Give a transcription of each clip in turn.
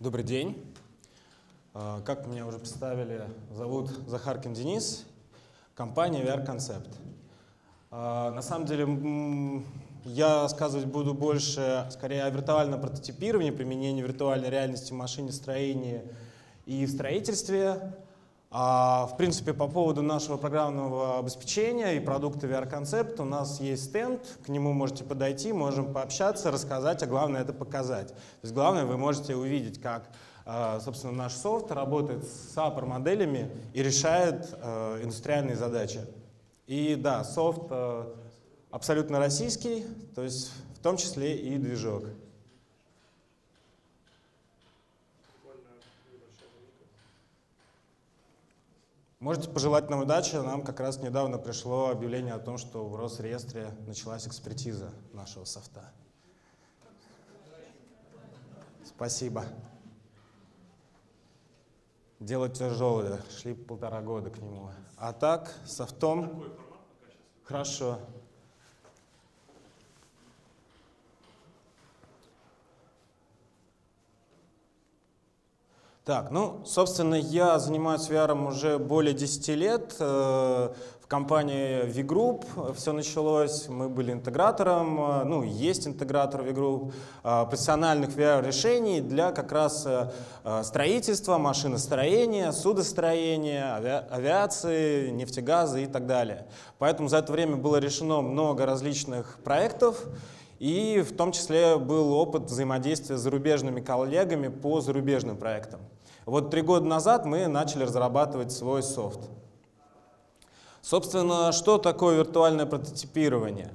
Добрый день. Как меня уже представили, зовут Захаркин Денис, компания VR Concept. На самом деле я рассказывать буду больше, скорее, о виртуальном прототипировании, применении виртуальной реальности в машиностроении и в строительстве. В принципе, по поводу нашего программного обеспечения и продукта VR Concept у нас есть стенд, к нему можете подойти, можем пообщаться, рассказать, а главное это показать. То есть главное, вы можете увидеть, как, собственно, наш софт работает с APR-моделями и решает индустриальные задачи. И да, софт абсолютно российский, то есть в том числе и движок. Можете пожелать нам удачи. Нам как раз недавно пришло объявление о том, что в Росреестре началась экспертиза нашего софта. Спасибо. Дело тяжелое. Шли 1,5 года к нему. А так, софтом... Хорошо. Так, ну, собственно, я занимаюсь VR уже более 10 лет. В компании V-Group все началось. Мы были интегратором, ну, есть интегратор V-Group профессиональных VR-решений для как раз строительства, машиностроения, судостроения, авиации, нефтегаза и так далее. Поэтому за это время было решено много различных проектов. И в том числе был опыт взаимодействия с зарубежными коллегами по зарубежным проектам. Вот 3 года назад мы начали разрабатывать свой софт. Собственно, что такое виртуальное прототипирование?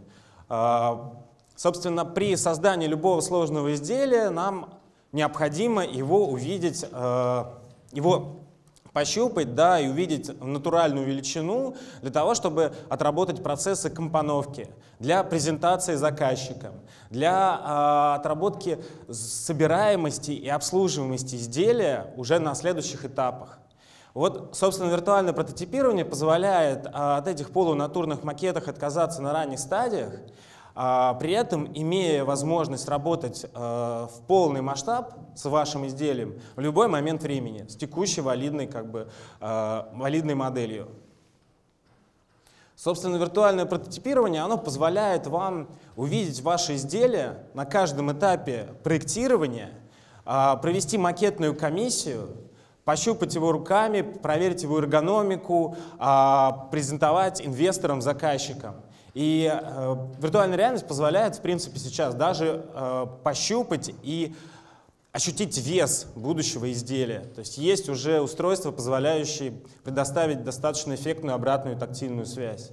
Собственно, при создании любого сложного изделия нам необходимо его увидеть, его пощупать, да, и увидеть натуральную величину для того, чтобы отработать процессы компоновки, для презентации заказчикам, для отработки собираемости и обслуживаемости изделия уже на следующих этапах. Вот, собственно, виртуальное прототипирование позволяет от этих полунатурных макетов отказаться на ранних стадиях, при этом имея возможность работать в полный масштаб с вашим изделием в любой момент времени, с текущей валидной моделью. Собственно, виртуальное прототипирование оно позволяет вам увидеть ваше изделие на каждом этапе проектирования, провести макетную комиссию, пощупать его руками, проверить его эргономику, презентовать инвесторам, заказчикам. И виртуальная реальность позволяет, в принципе, сейчас даже пощупать и ощутить вес будущего изделия. То есть есть уже устройства, позволяющие предоставить достаточно эффектную обратную тактильную связь.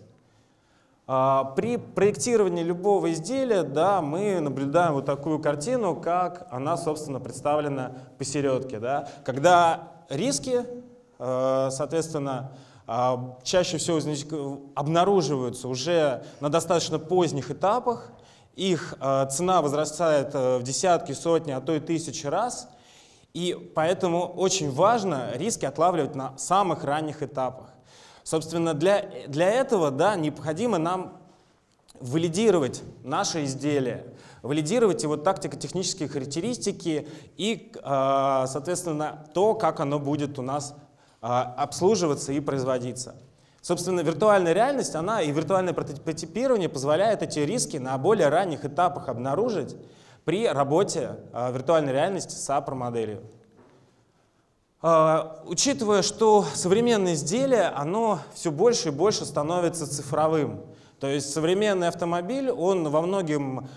При проектировании любого изделия, да, мы наблюдаем вот такую картину, как она, собственно, представлена посередке. Да. Когда риски, соответственно, чаще всего обнаруживаются уже на достаточно поздних этапах, их цена возрастает в десятки, сотни, а то и тысячи раз, и поэтому очень важно риски отлавливать на самых ранних этапах. Собственно, для этого, да, необходимо нам валидировать наше изделие, валидировать его тактико-технические характеристики и, соответственно, то, как оно будет у нас обслуживаться и производиться. Собственно, виртуальная реальность, она и виртуальное прототипирование позволяет эти риски на более ранних этапах обнаружить при работе виртуальной реальности с APR-моделью. Учитывая, что современное изделие, оно все больше и больше становится цифровым. То есть современный автомобиль, он во многом,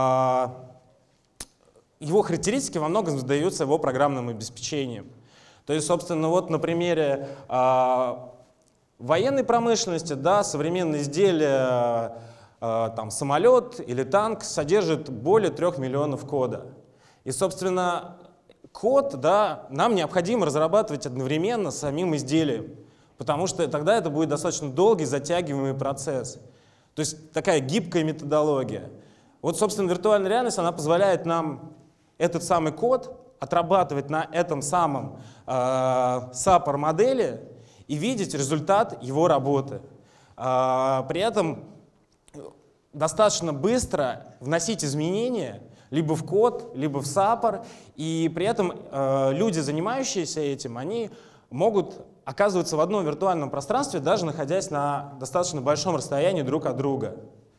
его характеристики во многом задаются его программным обеспечением. То есть, собственно, вот на примере военной промышленности, да, современные изделия, там, самолет или танк содержит более 3 миллионов кода. И, собственно, код, да, нам необходимо разрабатывать одновременно с самим изделием, потому что тогда это будет достаточно долгий, затягиваемый процесс. То есть такая гибкая методология. Вот, собственно, виртуальная реальность, она позволяет нам этот самый код отрабатывать на этом самом SAPR-модели и видеть результат его работы. При этом достаточно быстро вносить изменения, либо в код, либо в саппор, и при этом люди, занимающиеся этим, они могут оказываться в одном виртуальном пространстве, даже находясь на достаточно большом расстоянии друг от друга.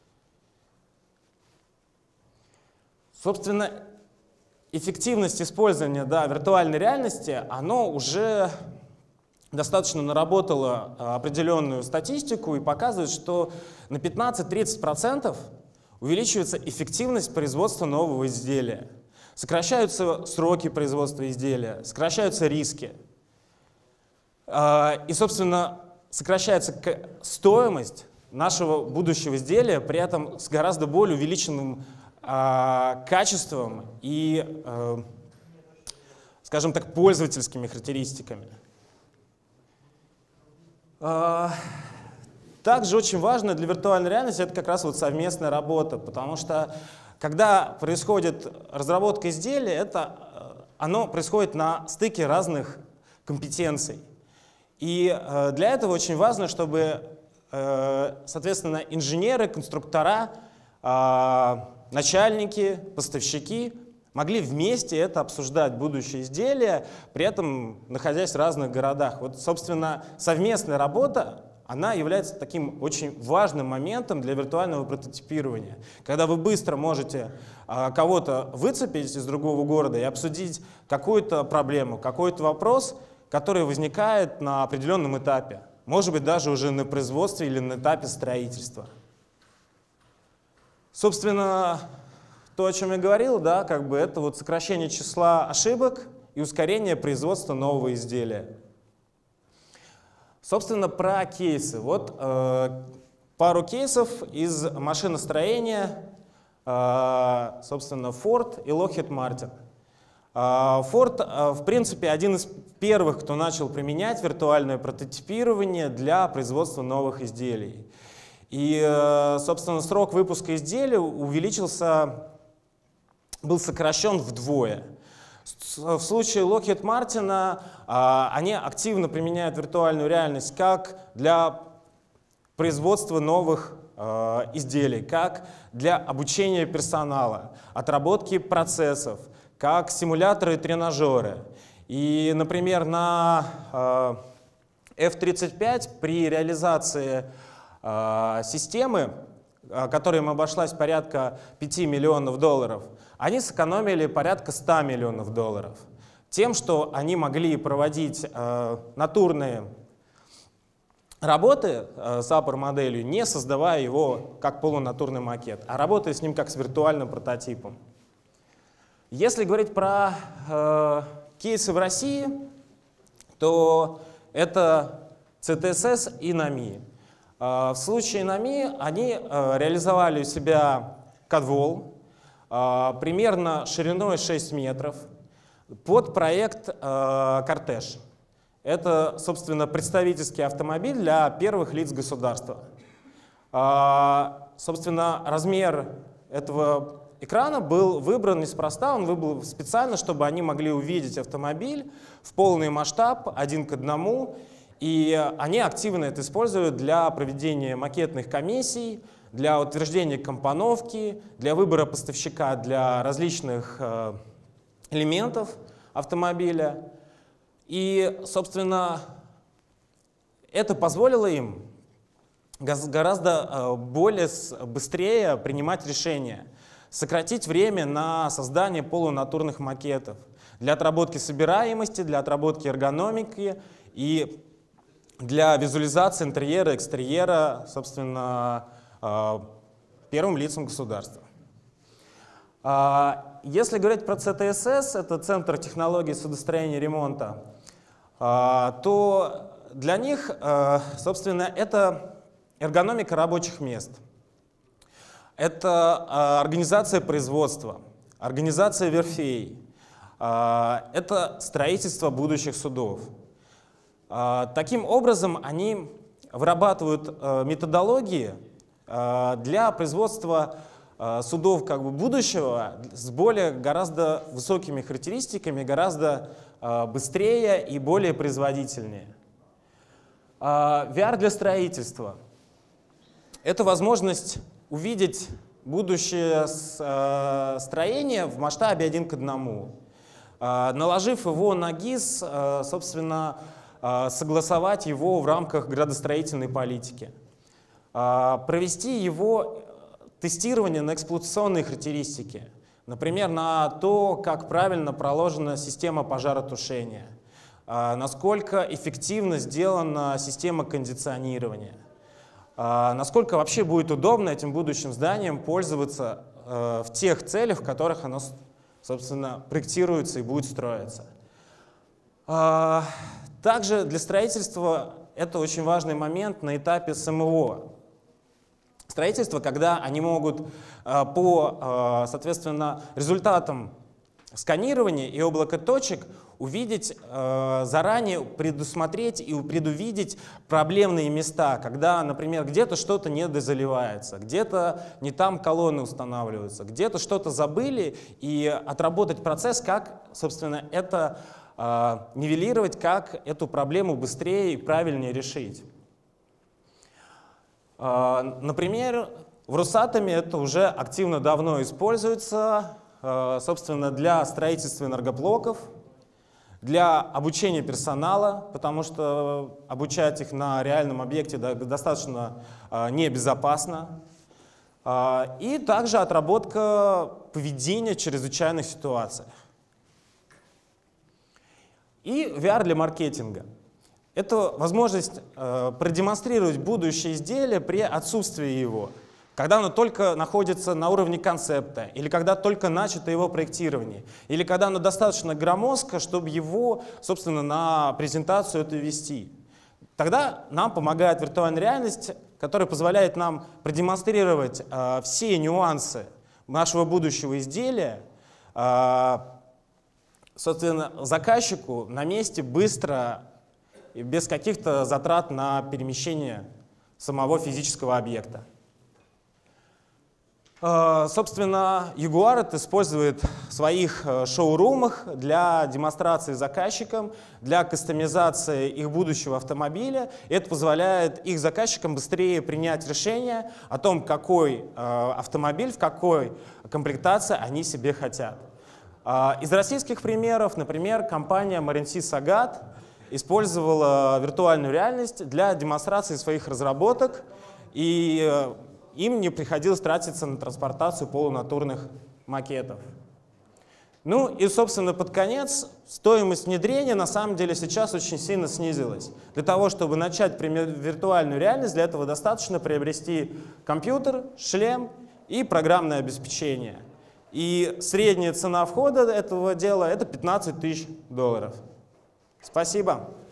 Собственно, эффективность использования виртуальной реальности, оно уже достаточно наработало определенную статистику и показывает, что на 15-30% увеличивается эффективность производства нового изделия. Сокращаются сроки производства изделия, сокращаются риски. И, собственно, сокращается стоимость нашего будущего изделия, при этом с гораздо более увеличенным качеством и, скажем так, пользовательскими характеристиками. Также очень важно для виртуальной реальности это как раз вот совместная работа, потому что когда происходит разработка изделия, оно происходит на стыке разных компетенций. И для этого очень важно, чтобы, соответственно, инженеры, конструктора, начальники, поставщики могли вместе это обсуждать, будущее изделие, при этом находясь в разных городах. Вот, собственно, совместная работа, она является таким очень важным моментом для виртуального прототипирования. Когда вы быстро можете кого-то выцепить из другого города и обсудить какую-то проблему, какой-то вопрос, который возникает на определенном этапе. Может быть, даже уже на производстве или на этапе строительства. Собственно, то, о чем я говорил, это вот сокращение числа ошибок и ускорение производства нового изделия. Собственно, про кейсы. Вот пару кейсов из машиностроения, собственно, Ford и Lockheed Martin. Ford, в принципе, один из первых, кто начал применять виртуальное прототипирование для производства новых изделий. И, собственно, срок выпуска изделия был сокращен вдвое. В случае Lockheed Martin они активно применяют виртуальную реальность как для производства новых изделий, как для обучения персонала, отработки процессов, как симуляторы и тренажеры. И, например, на F-35 при реализации системы, которая им обошлась порядка $5 миллионов, они сэкономили порядка $100 миллионов тем, что они могли проводить натурные работы с Аппер-моделью, не создавая его как полунатурный макет, а работая с ним как с виртуальным прототипом. Если говорить про кейсы в России, то это CTSS и NAMI. В случае NAMI они реализовали у себя CADWALL примерно шириной 6 метров под проект «Кортеж». Это, собственно, представительский автомобиль для первых лиц государства. Собственно, размер этого экрана был выбран неспроста, он выбран специально, чтобы они могли увидеть автомобиль в полный масштаб, 1 к 1, и они активно это используют для проведения макетных комиссий, для утверждения компоновки, для выбора поставщика для различных элементов автомобиля. И, собственно, это позволило им гораздо быстрее принимать решения, сократить время на создание полунатурных макетов для отработки собираемости, для отработки эргономики и для визуализации интерьера, экстерьера, собственно, первым лицам государства. Если говорить про CTSS, это Центр технологий судостроения и ремонта, то для них, собственно, это эргономика рабочих мест. Это организация производства, организация верфей, это строительство будущих судов. Таким образом, они вырабатывают методологии для производства судов будущего с гораздо высокими характеристиками, гораздо быстрее и более производительнее. VR для строительства — это возможность увидеть будущее строение в масштабе 1 к 1. Наложив его на ГИС, собственно, согласовать его в рамках градостроительной политики. Провести его тестирование на эксплуатационные характеристики. Например, на то, как правильно проложена система пожаротушения, насколько эффективно сделана система кондиционирования, насколько вообще будет удобно этим будущим зданием пользоваться в тех целях, в которых оно, собственно, проектируется и будет строиться. Также для строительства это очень важный момент на этапе СМО. Строительство, когда они могут по, соответственно, результатам сканирования и облака точек увидеть, заранее предусмотреть и предувидеть проблемные места, когда, например, где-то что-то недозаливается, где-то не там колонны устанавливаются, где-то что-то забыли, и отработать процесс, как, собственно, это нивелировать, как эту проблему быстрее и правильнее решить. Например, в Росатоме это уже активно давно используется, собственно, для строительства энергоблоков, для обучения персонала, потому что обучать их на реальном объекте достаточно небезопасно. И также отработка поведения в чрезвычайных ситуациях. И VR для маркетинга. Это возможность продемонстрировать будущее изделие при отсутствии его, когда оно только находится на уровне концепта, или когда только начато его проектирование, или когда оно достаточно громоздко, чтобы его, собственно, на презентацию это вести. Тогда нам помогает виртуальная реальность, которая позволяет нам продемонстрировать все нюансы нашего будущего изделия, собственно, заказчику на месте быстро и без каких-то затрат на перемещение самого физического объекта. Собственно, Jaguar это использует в своих шоурумах для демонстрации заказчикам, для кастомизации их будущего автомобиля. И это позволяет их заказчикам быстрее принять решение о том, какой автомобиль, в какой комплектации они себе хотят. Из российских примеров, например, компания Marinci Sagat использовала виртуальную реальность для демонстрации своих разработок, и им не приходилось тратиться на транспортацию полунатурных макетов. Ну и, собственно, под конец стоимость внедрения на самом деле сейчас очень сильно снизилась. Для того, чтобы начать применять виртуальную реальность, для этого достаточно приобрести компьютер, шлем и программное обеспечение. И средняя цена входа этого дела — это $15 000. Спасибо.